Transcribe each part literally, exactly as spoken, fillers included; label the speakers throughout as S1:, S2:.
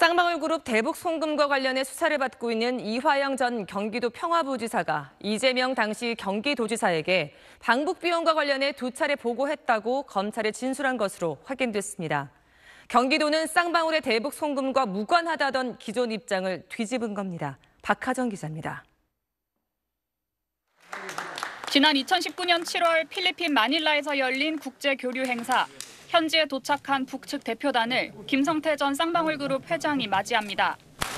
S1: 쌍방울그룹 대북 송금과 관련해 수사를 받고 있는 이화영 전 경기도 평화부지사가 이재명 당시 경기도지사에게 방북 비용과 관련해 두 차례 보고했다고 검찰에 진술한 것으로 확인됐습니다. 경기도는 쌍방울의 대북 송금과 무관하다던 기존 입장을 뒤집은 겁니다. 박하정 기자입니다.
S2: 지난 이천십구 년 칠월 필리핀 마닐라에서 열린 국제교류 행사. 현지에 도착한 북측 대표단을 김성태 전 쌍방울그룹 회장이 맞이합니다.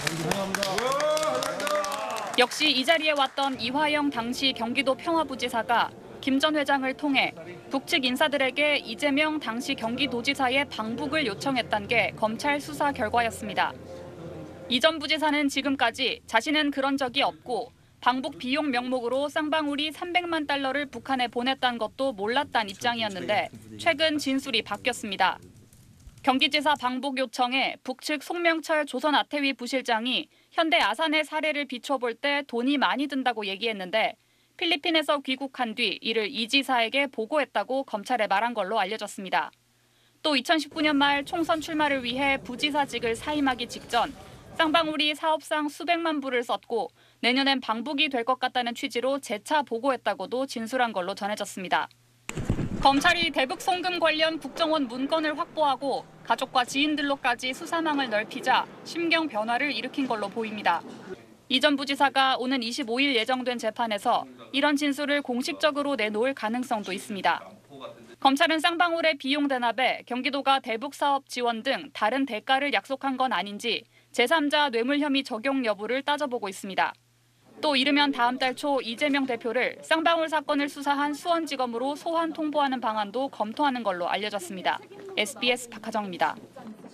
S2: 역시 이 자리에 왔던 이화영 당시 경기도 평화부지사가 김 전 회장을 통해 북측 인사들에게 이재명 당시 경기도지사의 방북을 요청했다는 게 검찰 수사 결과였습니다. 이 전 부지사는 지금까지 자신은 그런 적이 없고 방북 비용 명목으로 쌍방울이 삼백만 달러를 북한에 보냈다는 것도 몰랐다는 입장이었는데 최근 진술이 바뀌었습니다. 경기지사 방북 요청에 북측 송명철 조선아태위 부실장이 현대 아산의 사례를 비춰볼 때 돈이 많이 든다고 얘기했는데 필리핀에서 귀국한 뒤 이를 이 지사에게 보고했다고 검찰에 말한 걸로 알려졌습니다. 또 이천십구 년 말 총선 출마를 위해 부지사직을 사임하기 직전 쌍방울이 사업상 수백만 불을 썼고 내년엔 방북이 될 것 같다는 취지로 재차 보고했다고도 진술한 걸로 전해졌습니다. 검찰이 대북 송금 관련 국정원 문건을 확보하고 가족과 지인들로까지 수사망을 넓히자 심경 변화를 일으킨 걸로 보입니다. 이 전 부지사가 오는 이십오 일 예정된 재판에서 이런 진술을 공식적으로 내놓을 가능성도 있습니다. 검찰은 쌍방울의 비용 대납에 경기도가 대북 사업 지원 등 다른 대가를 약속한 건 아닌지 제삼자 뇌물 혐의 적용 여부를 따져보고 있습니다. 또 이르면 다음 달 초 이재명 대표를 쌍방울 사건을 수사한 수원지검으로 소환 통보하는 방안도 검토하는 걸로 알려졌습니다. 에스비에스 박하정입니다.